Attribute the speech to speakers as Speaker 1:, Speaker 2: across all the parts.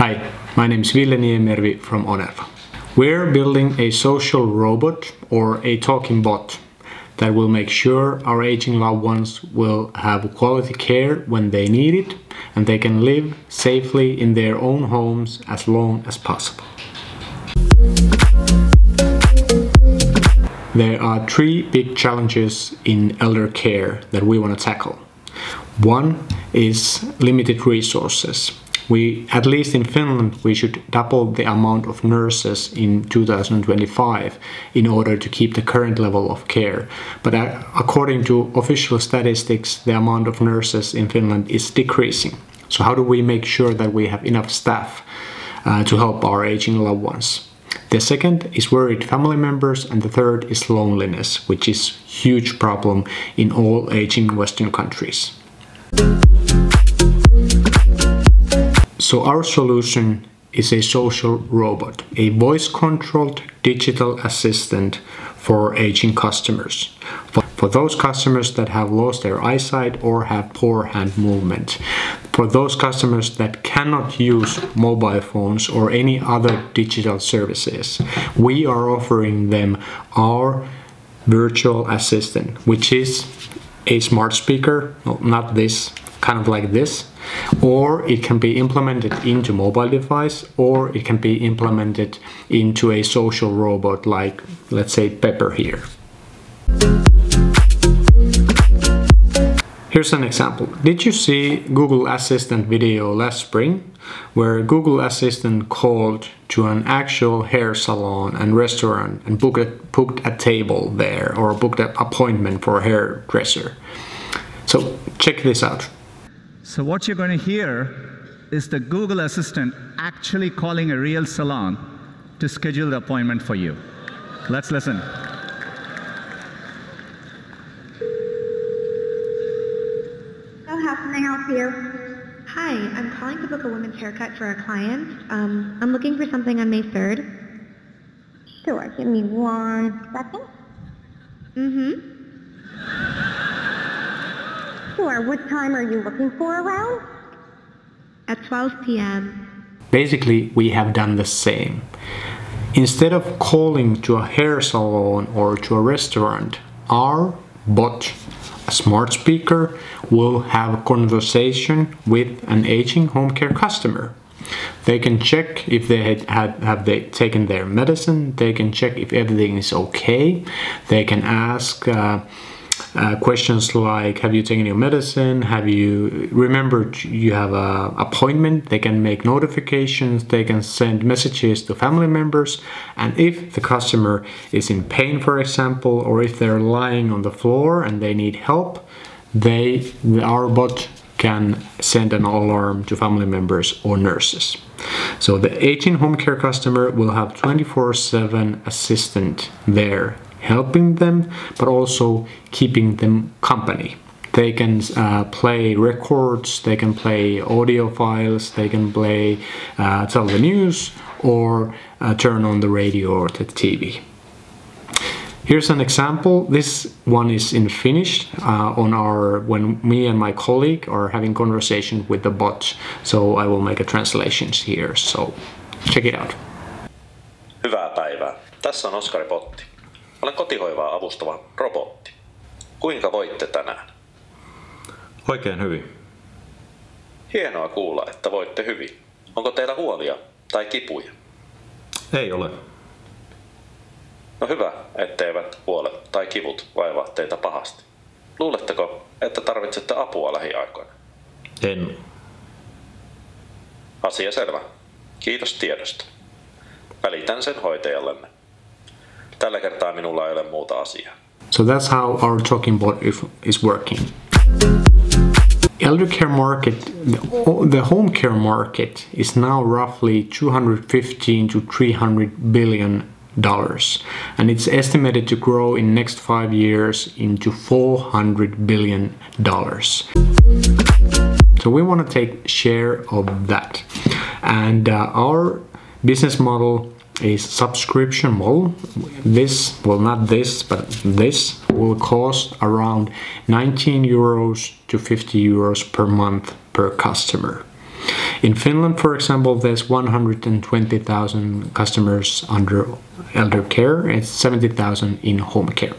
Speaker 1: Hi, my name is Ville from Onerva. We're building a social robot or a talking bot that will make sure our aging loved ones will have quality care when they need it and they can live safely in their own homes as long as possible. There are three big challenges in elder care that we want to tackle. One is limited resources. At least in Finland, we should double the amount of nurses in 2025 in order to keep the current level of care. But according to official statistics, the amount of nurses in Finland is decreasing. So how do we make sure that we have enough staff to help our aging loved ones? The second is worried family members, and the third is loneliness, which is a huge problem in all aging Western countries. So our solution is a social robot, a voice-controlled digital assistant for aging customers. For those customers that have lost their eyesight or have poor hand movement. For those customers that cannot use mobile phones or any other digital services, we are offering them our virtual assistant, which is a smart speaker, not this, kind of like this, or it can be implemented into mobile device, or it can be implemented into a social robot like, let's say, Pepper here. Here's an example. Did you see Google Assistant video last spring, where Google Assistant called to an actual hair salon and restaurant and booked a table there, or booked an appointment for a hairdresser? So check this out.
Speaker 2: So what you're going to hear is the Google Assistant actually calling a real salon to schedule the appointment for you. Let's listen.
Speaker 3: So how can I help you? Hi, I'm calling to book a women's haircut for a client. I'm looking for something on May 3rd. Sure, give me 1 second. Sure, what time are you looking for around? At 12 p.m.
Speaker 1: Basically, we have done the same. Instead of calling to a hair salon or to a restaurant, our bot, a smart speaker, will have a conversation with an aging home care customer. They can check if they have taken their medicine, they can check if everything is okay, they can ask questions like, have you taken your medicine? Have you remembered you have an appointment? They can make notifications, they can send messages to family members, and if the customer is in pain, for example, or if they're lying on the floor and they need help, our bot can send an alarm to family members or nurses. So the aging home care customer will have 24/7 assistant there, helping them, but also keeping them company. They can play records, they can play audio files, they can play, tell the news, or turn on the radio or the TV. Here's an example. This one is in Finnish when me and my colleague are having conversation with the bot. So I will make a translations here. So check it out.
Speaker 4: Hyvää päivää. Tässä on Oskari-botti. Olen kotihoivaa avustava robotti. Kuinka voitte tänään?
Speaker 5: Oikein hyvin.
Speaker 4: Hienoa kuulla, että voitte hyvin. Onko teillä huolia tai kipuja?
Speaker 5: Ei ole.
Speaker 4: No hyvä, etteivät huolet tai kivut vaivaa teitä pahasti. Luuletteko, että tarvitsette apua lähiaikoina?
Speaker 5: En.
Speaker 4: Asia selvä. Kiitos tiedosta. Välitän sen hoitajallenne. Tällä kertaa minulla ei ole muuta asiaa.
Speaker 1: So that's how our talking bot is working. Eldercare market, the home care market is now roughly $215 to $300 billion, and it's estimated to grow in next 5 years into $400 billion. So we want to take share of that, and our business model is subscription model. This will cost around 19 euros to 50 euros per month per customer. In Finland, for example, there's 120,000 customers under eldercare and 70,000 in home care.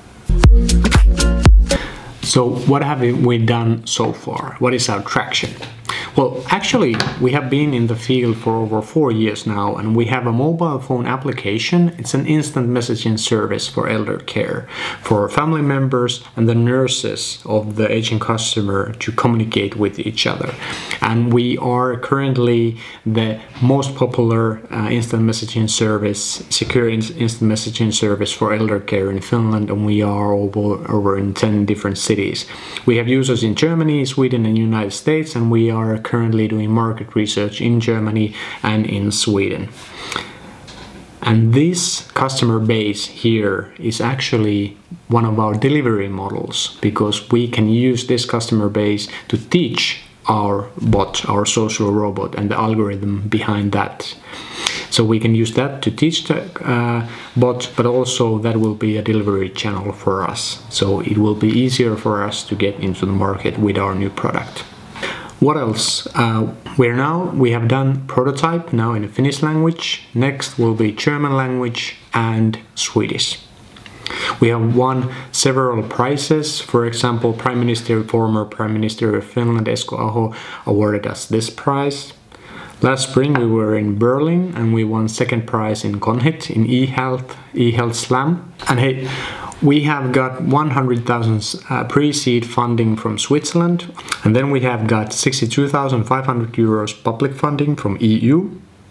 Speaker 1: So what have we done so far? What is our traction? Well, actually, we have been in the field for over 4 years now, and we have a mobile phone application. It's an instant messaging service for elder care, for family members and the nurses of the aging customer to communicate with each other. And we are currently the most popular instant messaging service, secure instant messaging service for elder care in Finland, and we are over in 10 different cities. We have users in Germany, Sweden, and United States, and we are currently doing market research in Germany and in Sweden. And this customer base here is actually one of our delivery models, because we can use this customer base to teach our bot, our social robot, and the algorithm behind that. So we can use that to teach the bot, but also that will be a delivery channel for us. So it will be easier for us to get into the market with our new product. What else? We have done prototype now in the Finnish language. Next will be German language and Swedish. We have won several prizes. For example, former Prime Minister of Finland, Esko Aho, awarded us this prize. Last spring we were in Berlin and we won second prize in Conhit in eHealth Slam. And hey, we have got 100,000 pre-seed funding from Switzerland, and then we have got 62,500 euros public funding from EU.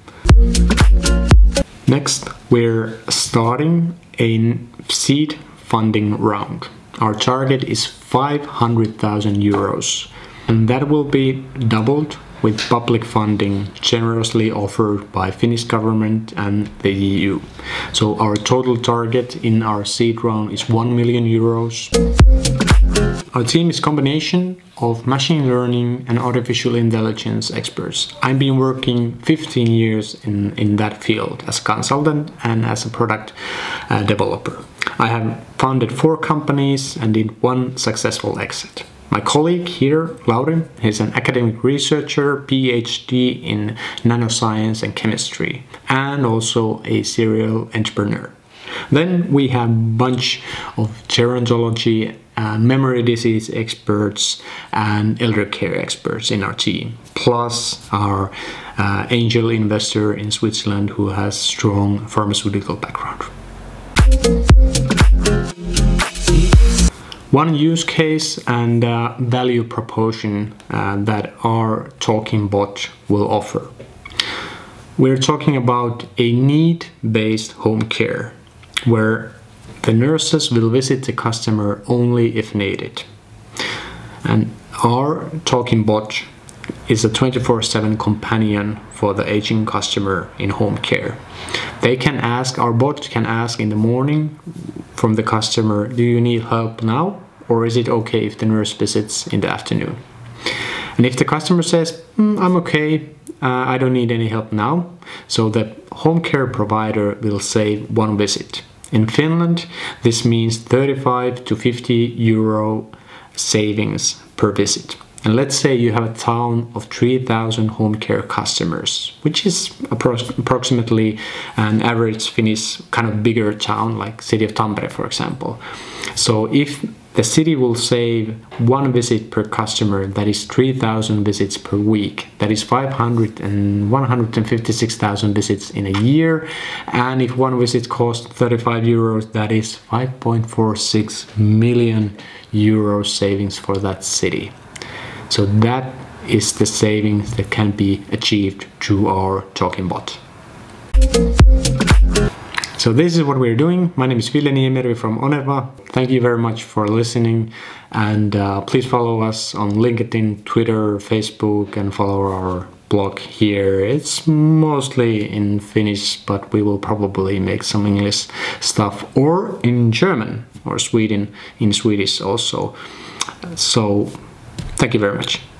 Speaker 1: Next, we're starting a seed funding round. Our target is 500,000 euros, and that will be doubled with public funding generously offered by Finnish government and the EU. So our total target in our seed round is 1 million euros. Our team is a combination of machine learning and artificial intelligence experts. I've been working 15 years in that field as a consultant and as a product developer. I have founded 4 companies and did 1 successful exit. My colleague here, Lauri, is an academic researcher, PhD in nanoscience and chemistry, and also a serial entrepreneur. Then we have a bunch of gerontology, memory disease experts, and elder care experts in our team, plus our angel investor in Switzerland who has strong pharmaceutical background. One use case and value proposition that our talking bot will offer. We're talking about a need-based home care, where the nurses will visit the customer only if needed. And our talking bot is a 24/7 companion for the aging customer in home care. Our bot can ask in the morning from the customer, do you need help now? Or is it okay if the nurse visits in the afternoon? And if the customer says, I'm okay, I don't need any help now, so the home care provider will save 1 visit. In Finland, this means 35 to 50 euro savings per visit. And let's say you have a town of 3,000 home care customers, which is approximately an average Finnish kind of bigger town like city of Tampere, for example. So if the city will save 1 visit per customer, that is 3,000 visits per week. That is 156,000 visits in a year. And if 1 visit costs 35 euros, that is 5.46 million euros savings for that city. So that is the savings that can be achieved through our talking bot. So this is what we're doing. My name is Ville Niemeri from Onerva. Thank you very much for listening, and please follow us on LinkedIn, Twitter, Facebook, and follow our blog here. It's mostly in Finnish, but we will probably make some English stuff, or in German or in Swedish also. So thank you very much.